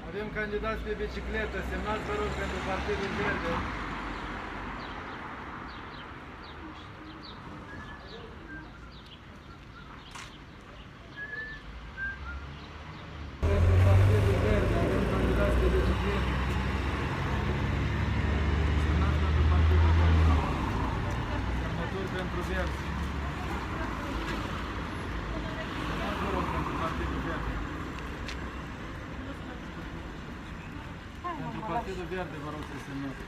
Avem candidați pe bicicletă, semnați vă rog pentru Partidul Verde. Pentru Partidul Verde, avem candidați pe bicicletă. Semnați pentru Partidul Verde. Semnături pentru Verzi. Semnați vă rog pentru Partidul Verde. Pentru Partidul Verde vă rog să semnați.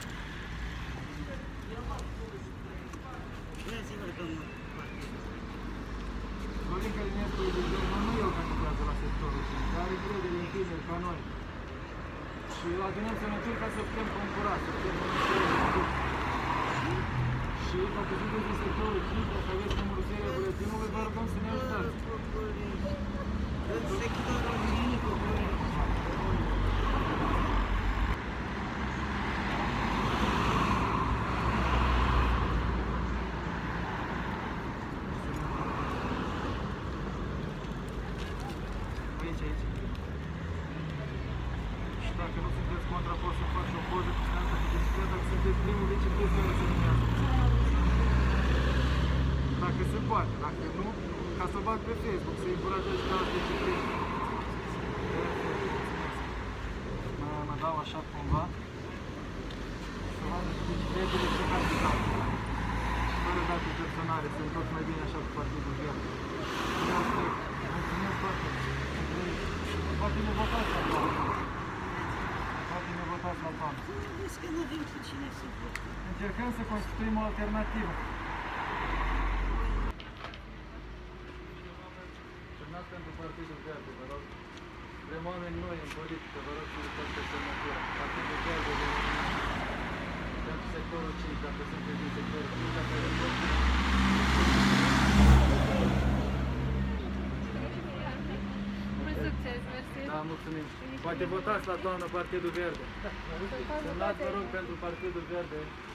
Florin Călinescu nu el candidează la sectorul 5, dar are credere în tineri ca noi. Și adunăm semnături ca să putem concura, să putem concura. Și dacă sunteți din sectorul 5, dacă aveți numărul serie buletinului, vă rugăm să ne ajutați. În sectorul 5, aici. Și dacă nu sunteți contra, poți să faci o poză cu stanța cu bicicletă, dacă sunteți primul biciclet care se numează. Dacă se poate, dacă nu, ca să o bag pe Facebook, să-i încurajez pe alți biciclete. Mă dau așa cumva. Să vadă și bicicletele și candidați. Fără date personale, sunt tot mai bine așa cu Partidul Verde. Mulțumesc foarte mult. Poate ne votați la toamnă. Poate ne votați la toamnă. Vezi că nu avem cu cine să votăm. Încercăm să constituim o alternativă. Semnați pentru Partidul Verde, vă rog. Vrem oameni noi în politică, vă rog să uitați pe semnătură. Partidul Verde de pentru sectorul 5, dacă sunteți din sectorul 5, dacă aveți politică. Da, mulțumim. Poate votați la toamnă Partidul Verde. Semnați, vă rog, pentru Partidul Verde.